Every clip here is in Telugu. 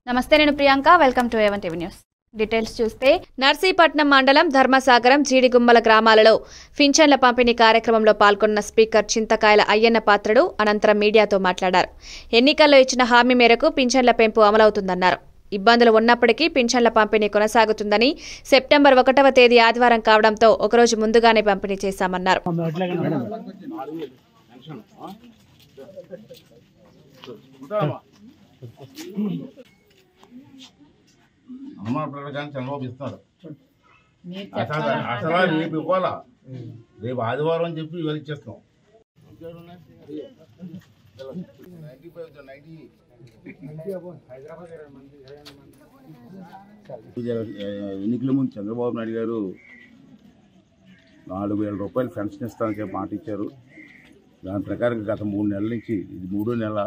నమస్తే, నేను Priyanka. Welcome to A one TV news. Details చూస్తే నర్సీపట్నం మండలం ధర్మసాగరం జీడిగుమ్మల గ్రామాలలో పింఛన్ల పంపిణీ కార్యక్రమంలో పాల్గొన్న స్పీకర్ చింతకాయల అయ్యన్న పాత్రుడు అనంతరం మీడియాతో మాట్లాడారు. ఎన్నికల్లో ఇచ్చిన హామీ మేరకు పింఛన్ల పెంపు అమలవుతుందన్నారు. ఇబ్బందులు ఉన్నప్పటికీ పింఛన్ల పంపిణీ కొనసాగుతుందని, సెప్టెంబర్ 1వ తేదీ ఆదివారం కావడంతో ఒకరోజు ముందుగానే పంపిణీ చేశామన్నారు. చంద్రబాబు ఇస్తున్నారు అసలు రేపు ఇవ్వాలా, రేపు ఆదివారం అని చెప్పి ఇవాళ ఇచ్చేస్తున్నాం. ఎన్నికల ముందు చంద్రబాబు నాయుడు గారు 4,000 రూపాయలు పెన్షన్ ఇస్తానని చెప్పి మాట ఇచ్చారు. దాని ప్రకారంగా గత 3 నెలల నుంచి, ఇది 3వ నెల,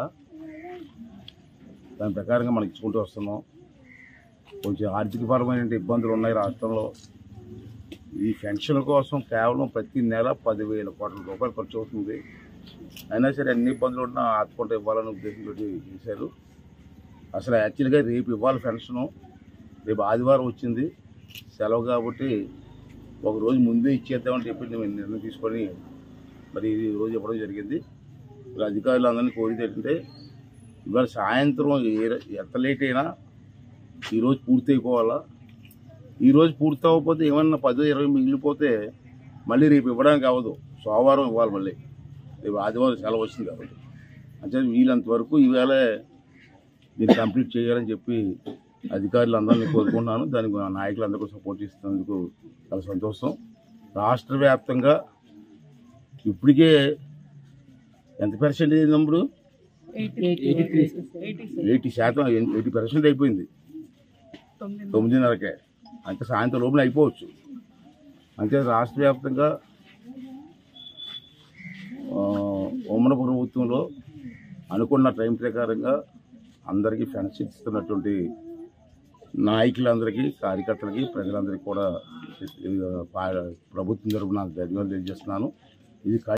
దాని ప్రకారంగా మనకి ఇచ్చుకుంటూ వస్తున్నాం. కొంచెం ఆర్థికపరమైన ఇబ్బందులు ఉన్నాయి రాష్ట్రంలో. ఈ పెన్షన్ కోసం కేవలం ప్రతి నెల 10,000 కోట్ల రూపాయలు ఖర్చు అవుతుంది. అయినా సరే అన్ని ఇబ్బందులు ఉన్నా ఆదుకుంటూ ఇవ్వాలని ఉద్దేశంతో చేశారు. అసలు యాక్చువల్గా రేపు ఇవ్వాలి పెన్షను. రేపు ఆదివారం వచ్చింది, సెలవు కాబట్టి ఒకరోజు ముందే ఇచ్చేద్దామని చెప్పి మేము నిర్ణయం తీసుకొని మరి ఈ రోజు ఇవ్వడం జరిగింది. మరి అధికారులు అందరినీ కోరితే ఏంటంటే ఇవాళ సాయంత్రం ఎంత లేట్ అయినా ఈరోజు పూర్తి అయిపోవాలా. ఈరోజు పూర్తి అవ్వకపోతే ఏమన్నా 10-20 మిగిలిపోతే మళ్ళీ రేపు ఇవ్వడానికి అవ్వదు, సోమవారం ఇవ్వాలి. మళ్ళీ రేపు ఆదివారం సెలవు వచ్చింది కాబట్టి అంటే వీళ్ళంత వరకు ఈవేళ దీన్ని కంప్లీట్ చేయాలని చెప్పి అధికారులు అందరినీ కోరుకున్నాను. దానికి నాయకులందరికీ సపోర్ట్ ఇస్తున్నందుకు చాలా సంతోషం. రాష్ట్ర వ్యాప్తంగా ఇప్పటికే ఎంత పర్సెంట్ అయినప్పుడు 80% అయిపోయింది. 9:30కే అంటే సాయంత్రం లోపల అయిపోవచ్చు. అంటే రాష్ట్ర వ్యాప్తంగా ఉమ్మడి ప్రభుత్వంలో అనుకున్న టైం ప్రకారంగా అందరికీ పెన్షన్ ఇస్తున్నటువంటి నాయకులందరికీ, కార్యకర్తలకి, ప్రజలందరికీ కూడా ప్రభుత్వం తరపున ధన్యవాదాలు తెలియజేస్తున్నాను. ఇది